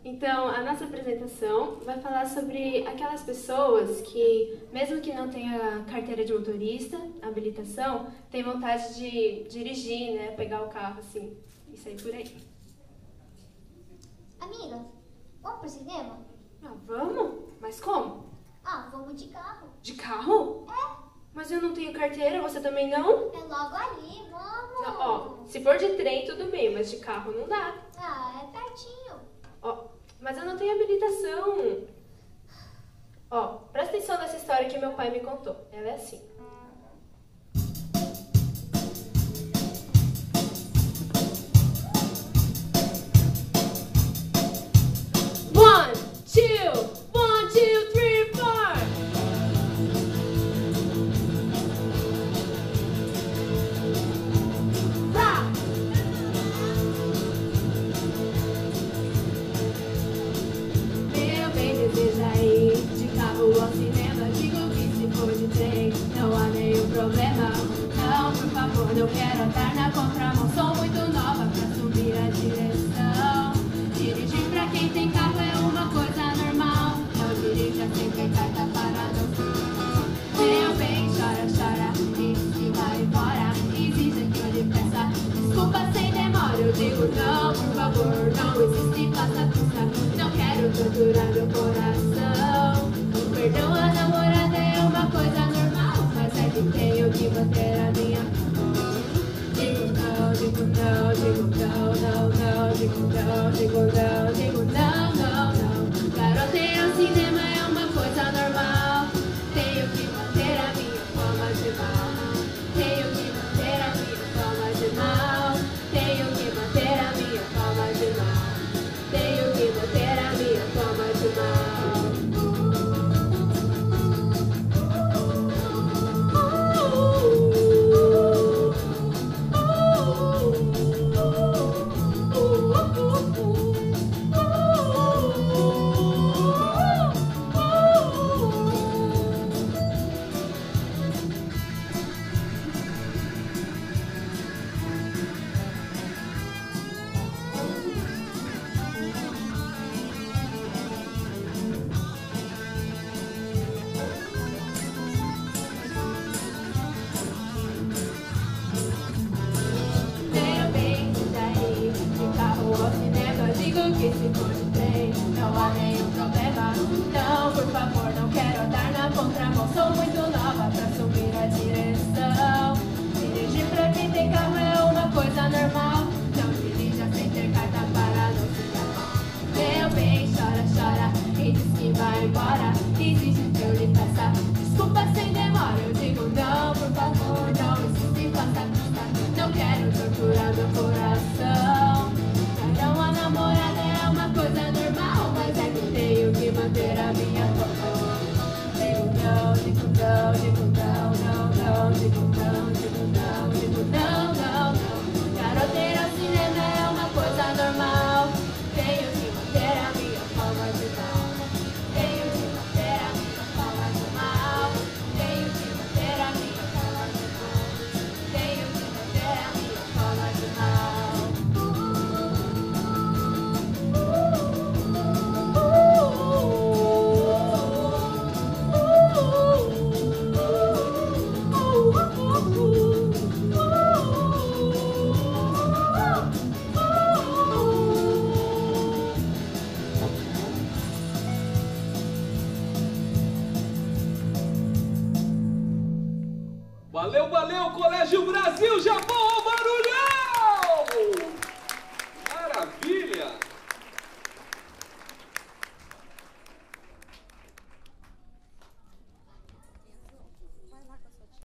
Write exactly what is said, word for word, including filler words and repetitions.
Então, a nossa apresentação vai falar sobre aquelas pessoas que, mesmo que não tenha carteira de motorista, habilitação, tem vontade de dirigir, né, pegar o carro assim e sair por aí. Amiga, vamos pro cinema? Ah, vamos? Mas como? Ah, vamos de carro. De carro? É. Mas eu não tenho carteira, você também não? É logo ali, vamos. Não, ó, se for de trem, tudo bem, mas de carro não dá. Ah, é pertinho. Ó, mas eu não tenho habilitação. Ó, presta atenção nessa história que meu pai me contou. Ela é assim. One, two, one, two, three, four. Lá. Meu bem, deseja ir de carro ao cinema. Digo que se for de trem, não há nenhum problema. Não, por favor, não quero andar na contramão. Sou muito nova pra subir a direção. Dirigir pra quem tem carro é uma coisa normal. Não dirija sem ter carta para não. Meu bem, chora, chora, e diz que vai embora. Exige que eu lhe peça desculpa sem demora. Eu digo não, por favor, não existe passa-pista. Não quero torturar meu coração. O perdão à namorada é uma coisa normal, mas é que tenho que manter a minha. Digo não, digo não, digo não, não, não, digo não, digo não, digo não, não, não. Garota ir ao cinema é uma coisa normal. Tenho que manter a minha fama de mal. Tenho que manter a minha fama de mal. Tenho que manter a minha fama de mal. Tenho que manter a minha fama de mal. Meu bem, daí de carro ao cinema. Digo que se for de trem, não há nenhum problema. Não, por favor, não quero andar na contramão. Sou muito nova pra subir a direção. Dirigir pra quem tem carro é uma coisa normal. Não dirija sem ter carta para não se dar mal. Meu bem, chora, chora e diz que vai embora. Exige que eu lhe peça desculpa sem demora. Eu digo não, por favor, não existe passa-pista. Não quero torturar meu coração. Carão a namorada é uma coisa normal, mas é que tenho que manter a minha fama. Digo não, digo não, digo não, não, não, digo não, digo não, digo não, não, não. Garota ir ao cinema é uma coisa normal. Tenho que manter a minha fama de mal. Tenho que manter a minha fama de mal. Tenho que manter a minha fama de mal. Tenho que manter a minha fama de mal. Valeu, valeu, Colégio Brasil, Japão!